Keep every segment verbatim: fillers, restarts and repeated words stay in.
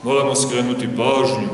Moramo skrenuti pažnju.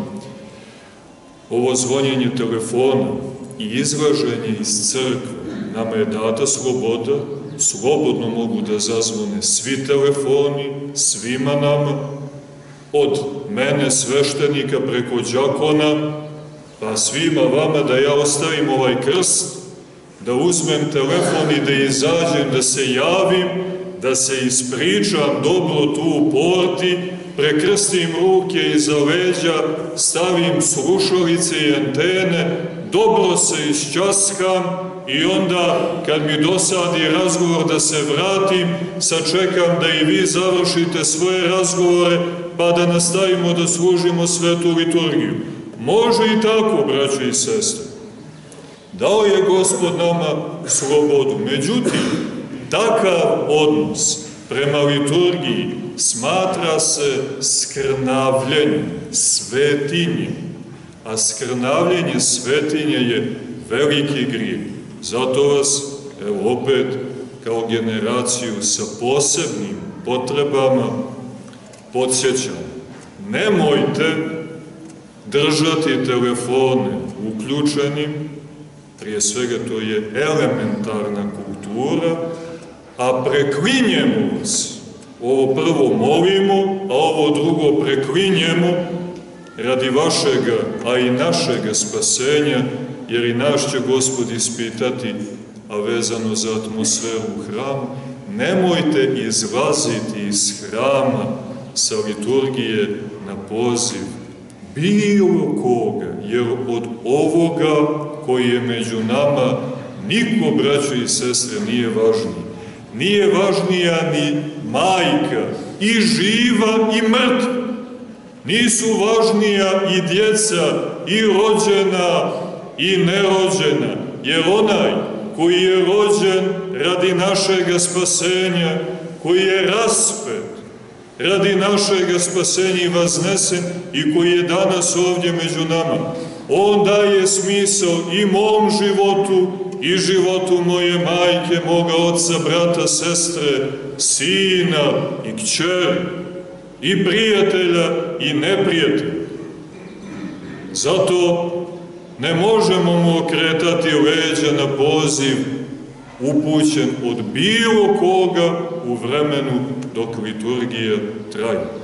Ovo zvonjenje telefona i izlaženje iz crkve, nama je data sloboda, slobodno mogu da zazvone svi telefoni, svima nama, od mene, sveštenika, preko đakona, pa svima vama da ja ostavim ovaj krst, da uzmem telefon i da izađem, da se javim, da se ispričam dobro tu u porti, prekrstim ruke iza leđa, stavim slušalice i antene, dobro se isčaskam i onda, kad mi dosadi razgovor da se vratim, sačekam da i vi završite svoje razgovore, pa da nastavimo da služimo svetu liturgiju. Može i tako, braće i sestre. Dao je Gospod nama slobodu. Međutim, takav odnos prema liturgiji smatra se skrnavljenjem, svetinjem. A skrnavljenje svetinje je veliki grijeh. Zato vas, evo opet, kao generaciju sa posebnim potrebama, podsjećam. Nemojte držati telefone uključenim, prije svega to je elementarna kultura, a preklinjemo vas. Ovo prvo molimo, a ovo drugo preklinjemo radi vašega, a i našega spasenja, jer i naš će Gospod ispitati, a vezano za atmosferu u hramu. Nemojte izlaziti iz hrama sa liturgije na poziv bilo koga, jer od ovoga koji je među nama niko, braćo i sestre, nije važniji. Nije važnija ni majka, i živa i mrtva. Nisu važnija i djeca, i rođena, i nerođena, jer onaj koji je rođen radi našega spasenja, koji je raspet radi našega spasenja i vaznesen i koji je danas ovdje među nama, on daje smisao i mom životu, i životu moje majke, moga oca, brata, sestre, sina i kćeri, i prijatelja i neprijatelja. Zato ne možemo mu okretati leđa na poziv upućen od bilo koga u vremenu dok liturgija traje.